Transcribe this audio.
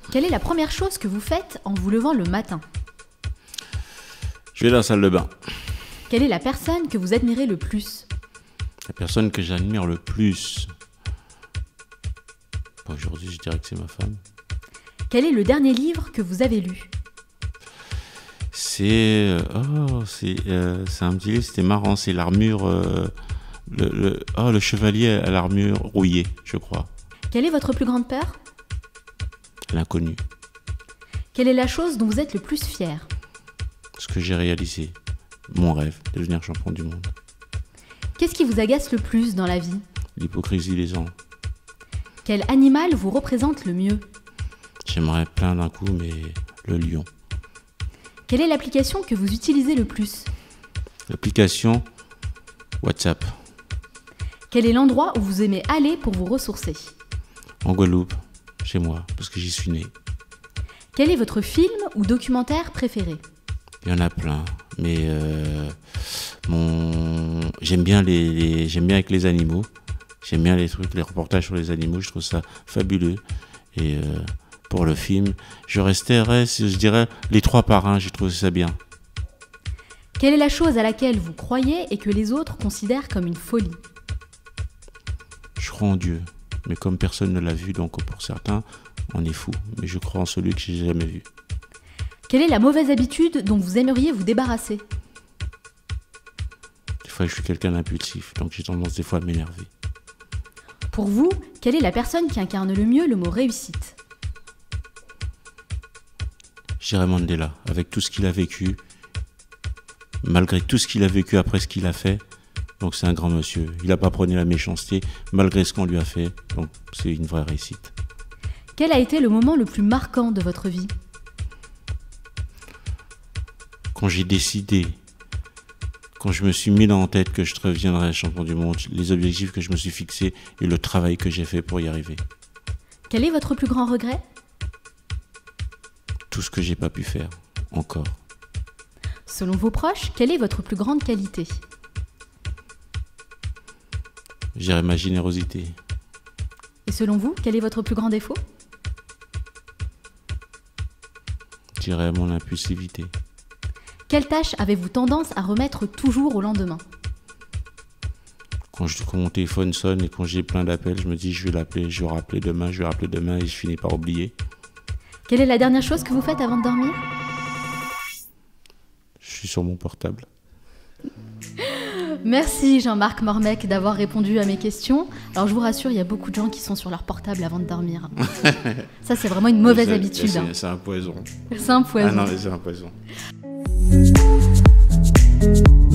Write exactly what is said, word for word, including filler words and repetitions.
Quelle est la première chose que vous faites en vous levant le matin? Je vais dans la salle de bain. Quelle est la personne que vous admirez le plus? La personne que j'admire le plus, aujourd'hui je dirais que c'est ma femme. Quel est le dernier livre que vous avez lu? C'est oh, c'est euh, c'est un petit livre, c'était marrant, c'est l'armure, euh, le, le, oh, le chevalier à l'armure rouillée, je crois. Quelle est votre plus grande peur? L'inconnu. Quelle est la chose dont vous êtes le plus fier? Ce que j'ai réalisé, mon rêve, devenir champion du monde. Qu'est-ce qui vous agace le plus dans la vie? L'hypocrisie des gens. Quel animal vous représente le mieux? J'aimerais plein d'un coup, mais le lion. Quelle est l'application que vous utilisez le plus? L'application WhatsApp. Quel est l'endroit où vous aimez aller pour vous ressourcer? En Guadeloupe, chez moi, parce que j'y suis né. Quel est votre film ou documentaire préféré? Il y en a plein, mais euh, mon... j'aime bien les, les... j'aime bien avec les animaux. J'aime bien les trucs, les reportages sur les animaux, je trouve ça fabuleux. Et euh, pour le film, je resterai, je dirais, Les Trois Parrains, j'ai trouvé ça bien. Quelle est la chose à laquelle vous croyez et que les autres considèrent comme une folie? Je crois en Dieu, mais comme personne ne l'a vu, donc pour certains, on est fou. Mais je crois en celui que j'ai jamais vu. Quelle est la mauvaise habitude dont vous aimeriez vous débarrasser? Des fois, je suis quelqu'un d'impulsif, donc j'ai tendance des fois à m'énerver. Pour vous, quelle est la personne qui incarne le mieux le mot réussite? Je dirais Mandela, avec tout ce qu'il a vécu, malgré tout ce qu'il a vécu après ce qu'il a fait. Donc c'est un grand monsieur. Il n'a pas prôné la méchanceté, malgré ce qu'on lui a fait. Donc c'est une vraie réussite. Quel a été le moment le plus marquant de votre vie? Quand j'ai décidé, quand je me suis mis dans la tête que je reviendrais champion du monde, les objectifs que je me suis fixés et le travail que j'ai fait pour y arriver. Quel est votre plus grand regret? Tout ce que j'ai pas pu faire, encore. Selon vos proches, quelle est votre plus grande qualité? Je dirais ma générosité. Et selon vous, quel est votre plus grand défaut? Je dirais mon impulsivité. Quelle tâche avez-vous tendance à remettre toujours au lendemain? Quand, je, quand mon téléphone sonne et quand j'ai plein d'appels, je me dis je vais l'appeler, je vais rappeler demain, je vais rappeler demain et je finis par oublier. Quelle est la dernière chose que vous faites avant de dormir? Je suis sur mon portable. Merci Jean-Marc Mormec d'avoir répondu à mes questions. Alors je vous rassure, il y a beaucoup de gens qui sont sur leur portable avant de dormir. Ça c'est vraiment une mauvaise c'est, habitude. C'est, hein. c'est un poison. C'est un poison. Ah non, c'est un poison.